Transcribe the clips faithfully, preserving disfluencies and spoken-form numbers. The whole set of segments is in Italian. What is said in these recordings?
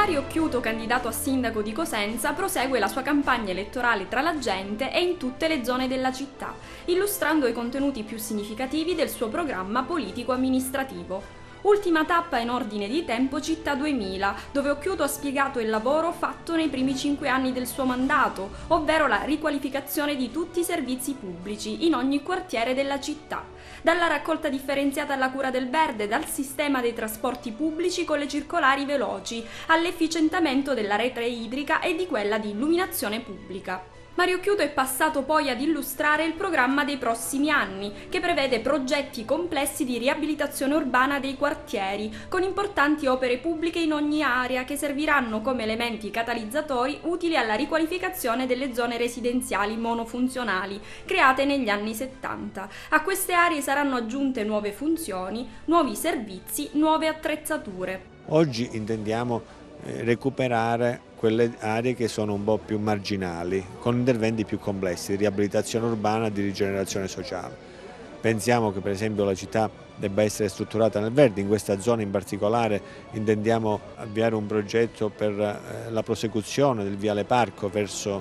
Mario Occhiuto, candidato a sindaco di Cosenza, prosegue la sua campagna elettorale tra la gente e in tutte le zone della città, illustrando i contenuti più significativi del suo programma politico-amministrativo. Ultima tappa in ordine di tempo Città duemila, dove Occhiuto ha spiegato il lavoro fatto nei primi cinque anni del suo mandato, ovvero la riqualificazione di tutti i servizi pubblici in ogni quartiere della città, dalla raccolta differenziata alla cura del verde, dal sistema dei trasporti pubblici con le circolari veloci, all'efficientamento della rete idrica e di quella di illuminazione pubblica. Mario Occhiuto è passato poi ad illustrare il programma dei prossimi anni, che prevede progetti complessi di riabilitazione urbana dei quartieri, con importanti opere pubbliche in ogni area che serviranno come elementi catalizzatori utili alla riqualificazione delle zone residenziali monofunzionali create negli anni settanta. A queste aree saranno aggiunte nuove funzioni, nuovi servizi, nuove attrezzature. Oggi intendiamo recuperare quelle aree che sono un po' più marginali, con interventi più complessi di riabilitazione urbana, di rigenerazione sociale. Pensiamo che per esempio la città debba essere strutturata nel verde, in questa zona in particolare intendiamo avviare un progetto per la prosecuzione del Viale Parco verso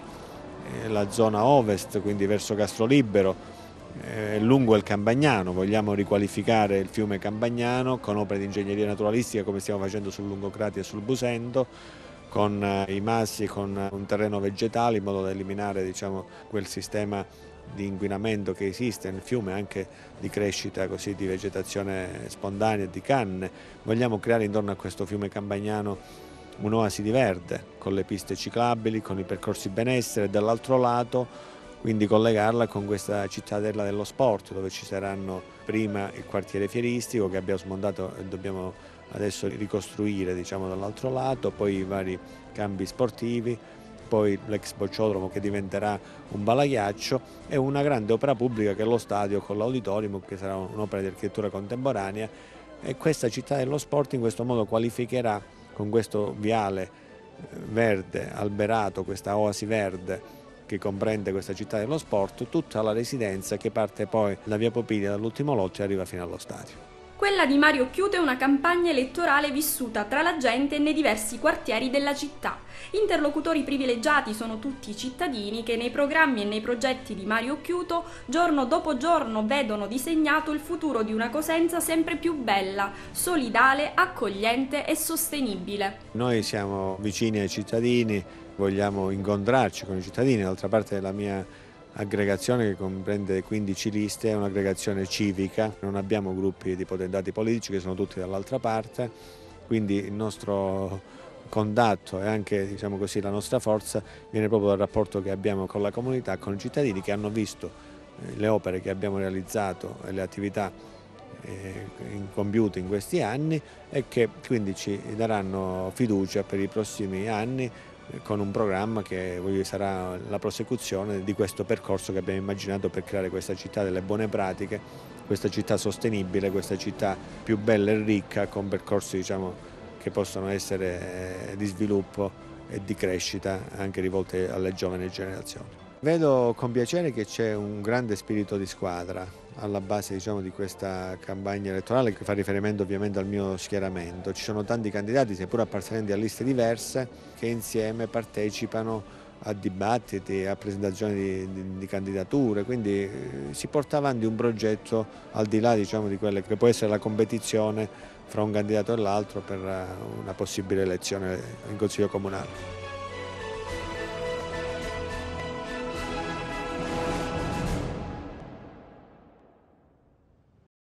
la zona ovest, quindi verso Castrolibero, lungo il Campagnano. Vogliamo riqualificare il fiume Campagnano con opere di ingegneria naturalistica come stiamo facendo sul Lungocrati e sul Busento, con i massi e con un terreno vegetale in modo da eliminare, diciamo, quel sistema di inquinamento che esiste nel fiume, anche di crescita così di vegetazione spontanea e di canne. Vogliamo creare intorno a questo fiume Campagnano un'oasi di verde con le piste ciclabili, con i percorsi benessere, e dall'altro lato quindi collegarla con questa cittadella dello sport, dove ci saranno prima il quartiere fieristico che abbiamo smontato e dobbiamo adesso ricostruire, diciamo, dall'altro lato, poi i vari campi sportivi, poi l'ex bocciodromo che diventerà un balaghiaccio e una grande opera pubblica che è lo stadio con l'auditorium, che sarà un'opera di architettura contemporanea, e questa città dello sport in questo modo qualificherà con questo viale verde alberato, questa oasi verde che comprende questa città dello sport, tutta la residenza che parte poi da via Popilia, dall'ultimo lotto, e arriva fino allo stadio. Quella di Mario Occhiuto è una campagna elettorale vissuta tra la gente e nei diversi quartieri della città. Interlocutori privilegiati sono tutti i cittadini che nei programmi e nei progetti di Mario Occhiuto giorno dopo giorno vedono disegnato il futuro di una Cosenza sempre più bella, solidale, accogliente e sostenibile. Noi siamo vicini ai cittadini, vogliamo incontrarci con i cittadini. D'altra parte la mia aggregazione, che comprende quindici liste, è un'aggregazione civica, non abbiamo gruppi di potentati politici che sono tutti dall'altra parte, quindi il nostro contatto e anche, diciamo così, la nostra forza viene proprio dal rapporto che abbiamo con la comunità, con i cittadini che hanno visto le opere che abbiamo realizzato e le attività compiute in questi anni e che quindi ci daranno fiducia per i prossimi anni con un programma che sarà la prosecuzione di questo percorso che abbiamo immaginato per creare questa città delle buone pratiche, questa città sostenibile, questa città più bella e ricca, con percorsi, diciamo, che possono essere di sviluppo e di crescita anche rivolte alle giovani generazioni. Vedo con piacere che c'è un grande spirito di squadra alla base, diciamo, di questa campagna elettorale, che fa riferimento ovviamente al mio schieramento. Ci sono tanti candidati, seppur appartenenti a liste diverse, che insieme partecipano a dibattiti, a presentazioni di, di, di candidature, quindi eh, si porta avanti un progetto al di là, diciamo, di quelle che può essere la competizione fra un candidato e l'altro per una possibile elezione in Consiglio Comunale.